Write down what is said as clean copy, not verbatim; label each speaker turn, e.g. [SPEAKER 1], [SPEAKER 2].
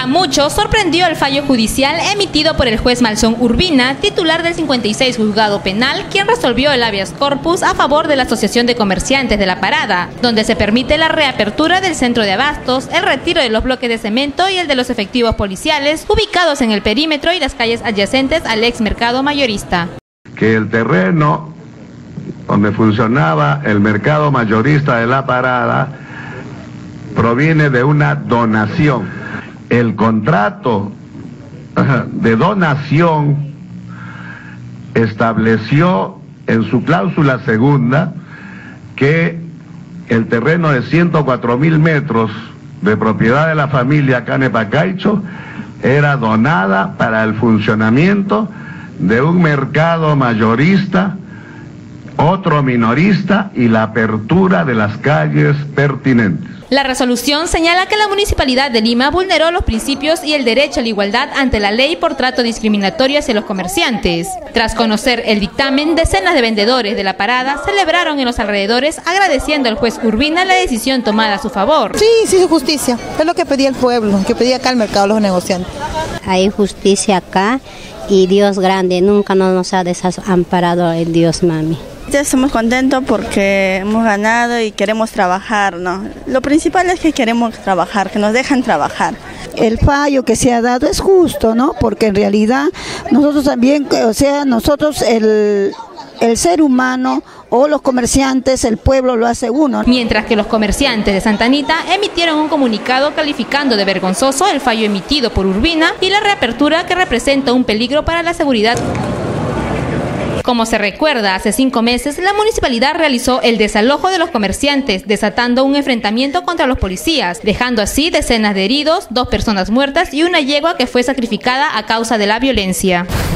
[SPEAKER 1] A muchos sorprendió el fallo judicial emitido por el juez Malsón Urbina, titular del 56 Juzgado Penal, quien resolvió el habeas corpus a favor de la Asociación de Comerciantes de La Parada, donde se permite la reapertura del centro de abastos, el retiro de los bloques de cemento y el de los efectivos policiales ubicados en el perímetro y las calles adyacentes al ex mercado mayorista.
[SPEAKER 2] Que el terreno donde funcionaba el mercado mayorista de La Parada proviene de una donación. El contrato de donación estableció en su cláusula segunda que el terreno de 104.000 metros de propiedad de la familia Canepacaicho era donada para el funcionamiento de un mercado mayorista, otro minorista y la apertura de las calles pertinentes.
[SPEAKER 1] La resolución señala que la Municipalidad de Lima vulneró los principios y el derecho a la igualdad ante la ley por trato discriminatorio hacia los comerciantes. Tras conocer el dictamen, decenas de vendedores de La Parada celebraron en los alrededores agradeciendo al juez Urbina la decisión tomada a su favor.
[SPEAKER 3] Sí, sí, justicia. Es lo que pedía el pueblo, que pedía acá el mercado, los negociantes.
[SPEAKER 4] Hay justicia acá y Dios grande, nunca nos ha desamparado el Dios, mami.
[SPEAKER 5] Ya estamos contentos porque hemos ganado y queremos trabajar, ¿no? Lo principal es que queremos trabajar, que nos dejan trabajar.
[SPEAKER 6] El fallo que se ha dado es justo, ¿no? Porque en realidad nosotros también, o sea, nosotros el ser humano o los comerciantes, el pueblo lo hace uno.
[SPEAKER 1] Mientras que los comerciantes de Santa Anita emitieron un comunicado calificando de vergonzoso el fallo emitido por Urbina y la reapertura que representa un peligro para la seguridad. Como se recuerda, hace 5 meses la municipalidad realizó el desalojo de los comerciantes, desatando un enfrentamiento contra los policías, dejando así decenas de heridos, 2 personas muertas y una yegua que fue sacrificada a causa de la violencia.